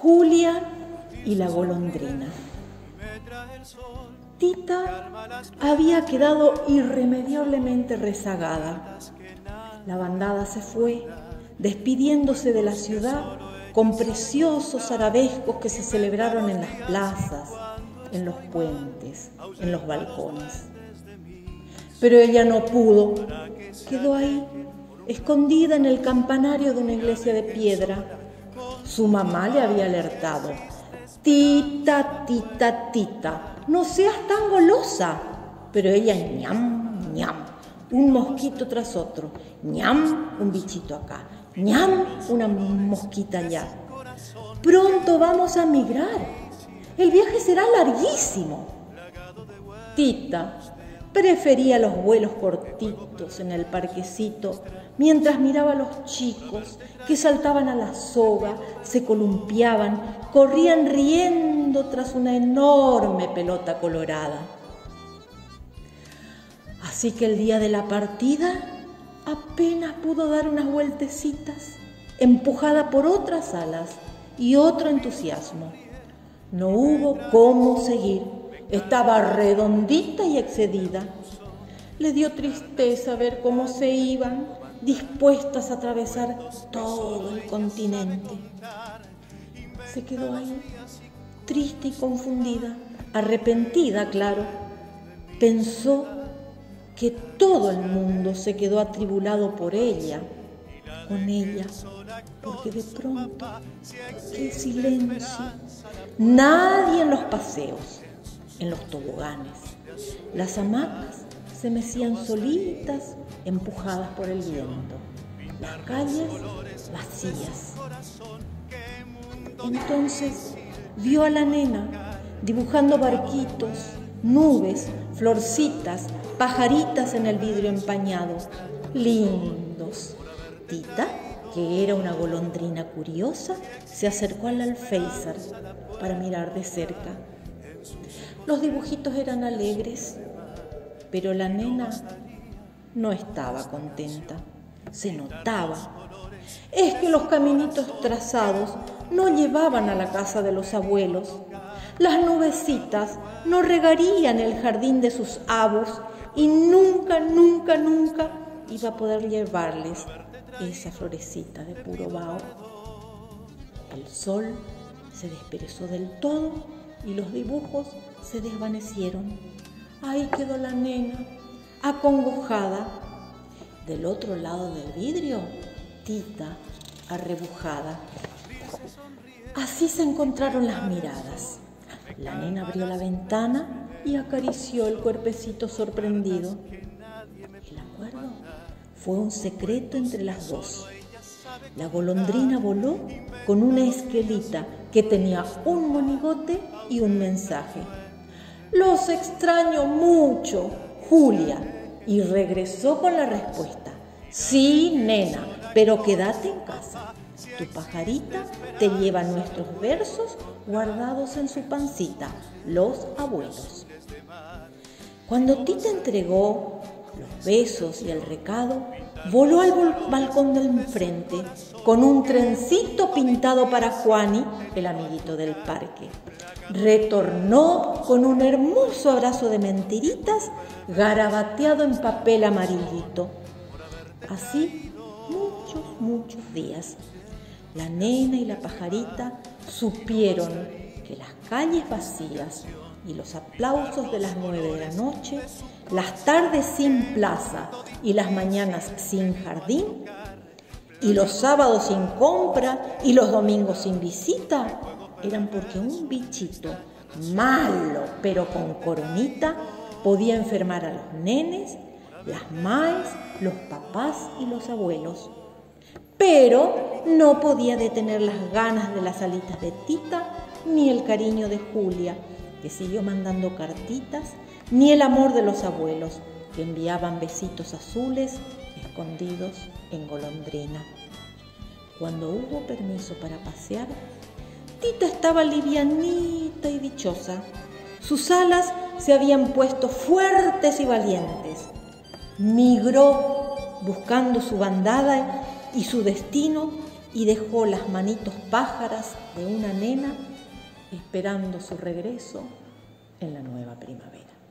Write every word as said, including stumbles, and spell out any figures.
Julia y la golondrina. Tita había quedado irremediablemente rezagada. La bandada se fue, despidiéndose de la ciudad con preciosos arabescos que se celebraron en las plazas, en los puentes, en los balcones. Pero ella no pudo, quedó ahí, escondida en el campanario de una iglesia de piedra. Su mamá le había alertado: Tita, tita, tita, no seas tan golosa. Pero ella ñam, ñam, un mosquito tras otro, ñam, un bichito acá, ñam, una mosquita allá. Pronto vamos a migrar, el viaje será larguísimo. Tita prefería los vuelos cortitos en el parquecito, mientras miraba a los chicos que saltaban a la soga, se columpiaban, corrían riendo tras una enorme pelota colorada. Así que el día de la partida apenas pudo dar unas vueltecitas, empujada por otras alas y otro entusiasmo. No hubo cómo seguir, estaba redondita y excedida. Le dio tristeza ver cómo se iban, dispuestas a atravesar todo el continente. Se quedó ahí, triste y confundida, arrepentida, claro. Pensó que todo el mundo se quedó atribulado por ella, con ella, porque de pronto, qué silencio, nadie en los paseos, en los toboganes. Las hamacas se mecían solitas, empujadas por el viento. Las calles vacías. Entonces vio a la nena dibujando barquitos, nubes, florcitas, pajaritas en el vidrio empañado. Lindos. Tita, que era una golondrina curiosa, se acercó al alféizar para mirar de cerca. Los dibujitos eran alegres, pero la nena no estaba contenta. Se notaba. Es que los caminitos trazados no llevaban a la casa de los abuelos. Las nubecitas no regarían el jardín de sus abos y nunca, nunca, nunca iba a poder llevarles esa florecita de puro vaho. El sol se desperezó del todo y los dibujos se desvanecieron. Ahí quedó la nena, acongojada. Del otro lado del vidrio, Tita, arrebujada. Así se encontraron las miradas. La nena abrió la ventana y acarició el cuerpecito sorprendido. El acuerdo fue un secreto entre las dos. La golondrina voló con una esquelita que tenía un monigote y un mensaje. Los extraño mucho, Julia. Y regresó con la respuesta. Sí, nena, pero quédate en casa. Tu pajarita te lleva nuestros versos guardados en su pancita, los abuelos. Cuando Tita entregó los besos y el recado, voló al balcón del frente con un trencito pintado para Juani, el amiguito del parque. Retornó con un hermoso abrazo de mentiritas garabateado en papel amarillito. Así muchos, muchos días. La nena y la pajarita supieron que las calles vacías y los aplausos de las nueve de la noche, las tardes sin plaza y las mañanas sin jardín, y los sábados sin compra y los domingos sin visita, eran porque un bichito malo pero con coronita podía enfermar a los nenes, las maes, los papás y los abuelos. Pero no podía detener las ganas de las alitas de Tita, ni el cariño de Julia, que siguió mandando cartitas, ni el amor de los abuelos, que enviaban besitos azules escondidos en golondrina. Cuando hubo permiso para pasear, Tita estaba livianita y dichosa. Sus alas se habían puesto fuertes y valientes. Migró buscando su bandada y su destino y dejó las manitos pájaras de una nena esperando su regreso en la nueva primavera.